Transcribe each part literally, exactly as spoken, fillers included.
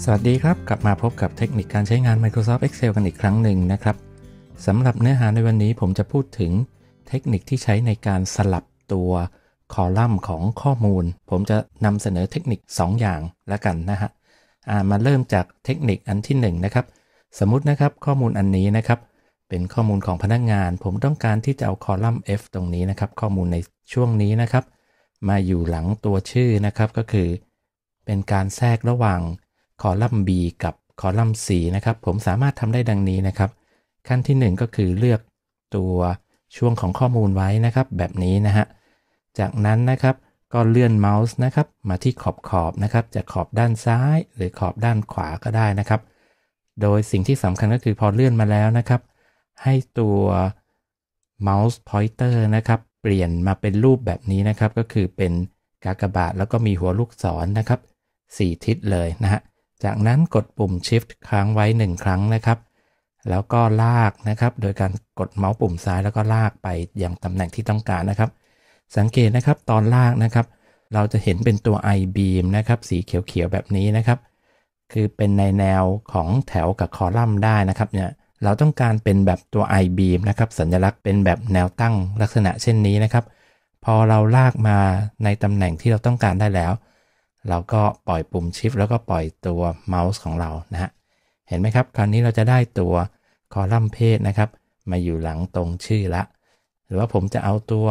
สวัสดีครับกลับมาพบกับเทคนิคการใช้งาน Microsoft Excel กันอีกครั้งหนึ่งนะครับสำหรับเนื้อหาในวันนี้ผมจะพูดถึงเทคนิคที่ใช้ในการสลับตัวคอลัมน์ของข้อมูลผมจะนำเสนอเทคนิคสองอย่างแล้วกันนะฮะมาเริ่มจากเทคนิคอันที่หนึ่งนะครับสมมุตินะครับข้อมูลอันนี้นะครับเป็นข้อมูลของพนักงานผมต้องการที่จะเอาคอลัมน์ F ตรงนี้นะครับข้อมูลในช่วงนี้นะครับมาอยู่หลังตัวชื่อนะครับก็คือเป็นการแทรกระหว่างคอลัมน์ B กับคอลัมน์ C นะครับผมสามารถทำได้ดังนี้นะครับขั้นที่หนึ่งก็คือเลือกตัวช่วงของข้อมูลไว้นะครับแบบนี้นะฮะจากนั้นนะครับก็เลื่อนเมาส์นะครับมาที่ขอบขอบนะครับจะขอบด้านซ้ายหรือขอบด้านขวาก็ได้นะครับโดยสิ่งที่สำคัญก็คือพอเลื่อนมาแล้วนะครับให้ตัวเมาส์พอยเตอร์นะครับเปลี่ยนมาเป็นรูปแบบนี้นะครับก็คือเป็นกากบาทแล้วก็มีหัวลูกศรนะครับสี่ทิศเลยนะฮะจากนั้นกดปุ่ม Shift ค้างไว้หนึ่งครั้งนะครับแล้วก็ลากนะครับโดยการกดเมาส์ปุ่มซ้ายแล้วก็ลากไปยังตำแหน่งที่ต้องการนะครับสังเกตนะครับตอนลากนะครับเราจะเห็นเป็นตัว I-beam นะครับสีเขียวๆแบบนี้นะครับคือเป็นในแนวของแถวกับคอลัมน์ได้นะครับเนี่ยเราต้องการเป็นแบบตัว I-beam นะครับสัญลักษณ์เป็นแบบแนวตั้งลักษณะเช่นนี้นะครับพอเราลากมาในตำแหน่งที่เราต้องการได้แล้วเราก็ปล่อยปุ่ม Shift แล้วก็ปล่อยตัวเมาส์ของเรานะฮะเห็นไหมครับคราวนี้เราจะได้ตัวคอลัมน์เพศนะครับมาอยู่หลังตรงชื่อละหรือว่าผมจะเอาตัว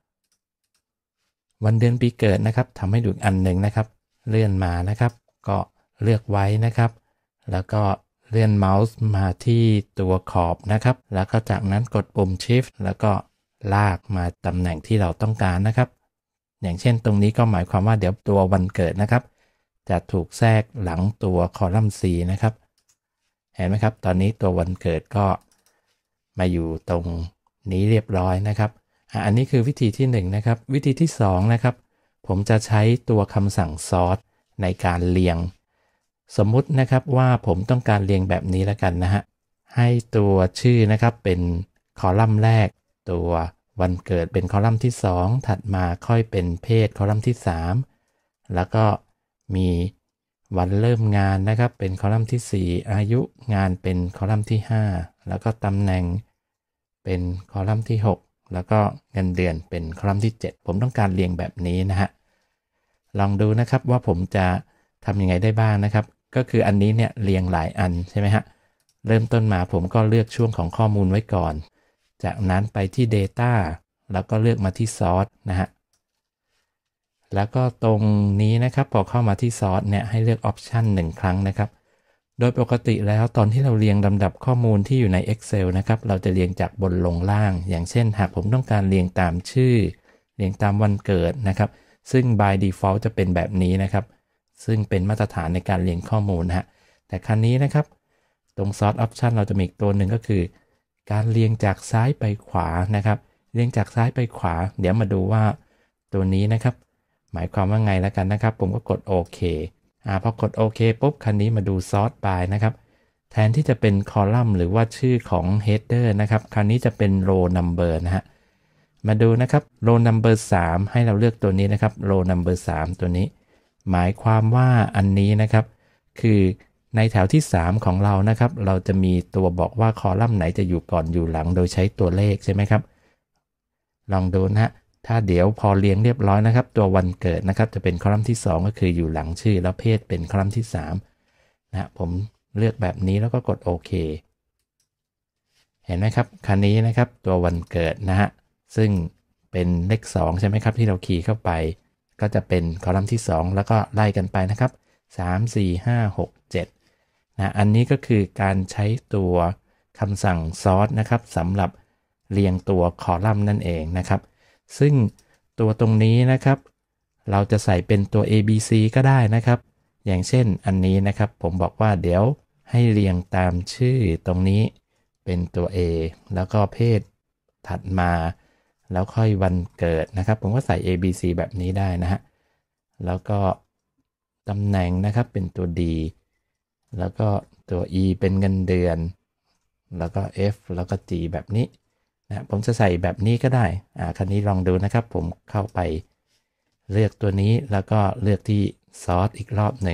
วันเดือนปีเกิดนะครับทำให้ดูอีกอันหนึ่งนะครับเลื่อนมานะครับก็เลือกไว้นะครับแล้วก็เลื่อนเมาส์มาที่ตัวขอบนะครับแล้วก็จากนั้นกดปุ่ม Shift แล้วก็ลากมาตำแหน่งที่เราต้องการนะครับอย่างเช่นตรงนี้ก็หมายความว่าเดี๋ยวตัววันเกิดนะครับจะถูกแทรกหลังตัวคอลัมน์ C นะครับเห็นไหมครับตอนนี้ตัววันเกิดก็มาอยู่ตรงนี้เรียบร้อยนะครับอันนี้คือวิธีที่หนึ่งนะครับวิธีที่สองนะครับผมจะใช้ตัวคำสั่ง sort ในการเรียงสมมุตินะครับว่าผมต้องการเรียงแบบนี้แล้วกันนะฮะให้ตัวชื่อนะครับเป็นคอลัมน์แรกตัววันเกิดเป็นคอลัมน์ที่สองถัดมาค่อยเป็นเพศคอลัมน์ที่สามแล้วก็มีวันเริ่มงานนะครับเป็นคอลัมน์ที่สี่อายุงานเป็นคอลัมน์ที่ห้าแล้วก็ตำแหน่งเป็นคอลัมน์ที่หกแล้วก็เงินเดือนเป็นคอลัมน์ที่เจ็ดผมต้องการเรียงแบบนี้นะฮะลองดูนะครับว่าผมจะทำยังไงได้บ้างนะครับก็คืออันนี้เนี่ยเรียงหลายอันใช่ไหมฮะเริ่มต้นมาผมก็เลือกช่วงของข้อมูลไว้ก่อนจากนั้นไปที่ Data แล้วก็เลือกมาที่ Source นะฮะแล้วก็ตรงนี้นะครับพอเข้ามาที่ Source เนี่ยให้เลือก Option หนึ่งครั้งนะครับโดยปกติแล้วตอนที่เราเรียงลำดับข้อมูลที่อยู่ใน Excel นะครับเราจะเรียงจากบนลงล่างอย่างเช่นหากผมต้องการเรียงตามชื่อเรียงตามวันเกิดนะครับซึ่ง by default จะเป็นแบบนี้นะครับซึ่งเป็นมาตรฐานในการเรียงข้อมูลนะฮะแต่ครั้นี้นะครับตรง Sort Option เราจะมีอีกตัวหนึ่งก็คือการเรียงจากซ้ายไปขวานะครับเรียงจากซ้ายไปขวาเดี๋ยวมาดูว่าตัวนี้นะครับหมายความว่าไงแล้วกันนะครับผมก็กดโอเคอ่าพอกดโอเคปุ๊บคันนี้มาดู Sort by นะครับแทนที่จะเป็นคอลัมน์หรือว่าชื่อของ header นะครับคราวนี้จะเป็น row number นะฮะมาดูนะครับ row number สามให้เราเลือกตัวนี้นะครับ row number สามตัวนี้หมายความว่าอันนี้นะครับคือในแถวที่สามของเรานะครับเราจะมีตัวบอกว่าคอลัมน์ไหนจะอยู่ก่อนอยู่หลังโดยใช้ตัวเลขใช่ไหมครับลองดูนะฮะถ้าเดี๋ยวพอเรียงเรียบร้อยนะครับตัววันเกิดนะครับจะเป็นคอลัมน์ที่สองก็คืออยู่หลังชื่อแล้วเพศเป็นคอลัมน์ที่สามนะฮะผมเลือกแบบนี้แล้วก็กดโอเคเห็นไหมครับคันนี้นะครับตัววันเกิดนะฮะซึ่งเป็นเลขสองใช่ไหมครับที่เราคีย์เข้าไปก็จะเป็นคอลัมน์ที่สองแล้วก็ไล่กันไปนะครับสาม สี่ ห้า หก เจ็ดนะอันนี้ก็คือการใช้ตัวคำสั่ง sort นะครับสำหรับเรียงตัวคอลัมน์นั่นเองนะครับซึ่งตัวตรงนี้นะครับเราจะใส่เป็นตัว A B C ก็ได้นะครับอย่างเช่นอันนี้นะครับผมบอกว่าเดี๋ยวให้เรียงตามชื่อตรงนี้เป็นตัว A แล้วก็เพศถัดมาแล้วค่อยวันเกิดนะครับผมก็ใส่ A B C แบบนี้ได้นะฮะแล้วก็ตำแหน่งนะครับเป็นตัว D แล้วก็ตัว E เป็นเงินเดือนแล้วก็ F แล้วก็ G แบบนี้นะผมจะใส่แบบนี้ก็ได้อ่าคราวนี้ลองดูนะครับผมเข้าไปเลือกตัวนี้แล้วก็เลือกที่ Sort อีกรอบหนึ่ง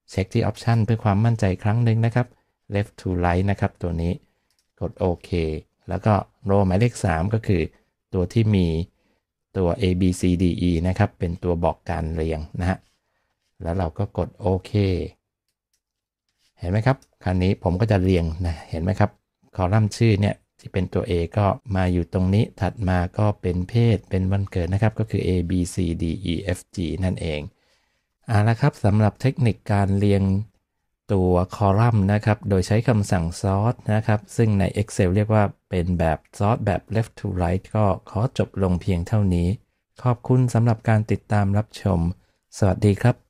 เช็คที่ Option เพื่อความมั่นใจครั้งหนึ่งนะครับ left to right นะครับตัวนี้กดโอเคแล้วก็ row หมายเลขสามก็คือตัวที่มีตัว A B C D E นะครับเป็นตัวบอกการเรียงนะฮะแล้วเราก็กดโอเคเห็นไหมครับคราวนี้ผมก็จะเรียงนะเห็นไหมครับคอลัมน์ชื่อเนี่ยที่เป็นตัว A ก็มาอยู่ตรงนี้ถัดมาก็เป็นเพศเป็นวันเกิดนะครับก็คือ A B C D E F G นั่นเองเอาละครับสำหรับเทคนิคการเรียงตัวคอลัมน์นะครับโดยใช้คำสั่ง sort นะครับซึ่งใน Excel เรียกว่าเป็นแบบ sort แบบ left to right ก็ขอจบลงเพียงเท่านี้ขอบคุณสำหรับการติดตามรับชมสวัสดีครับ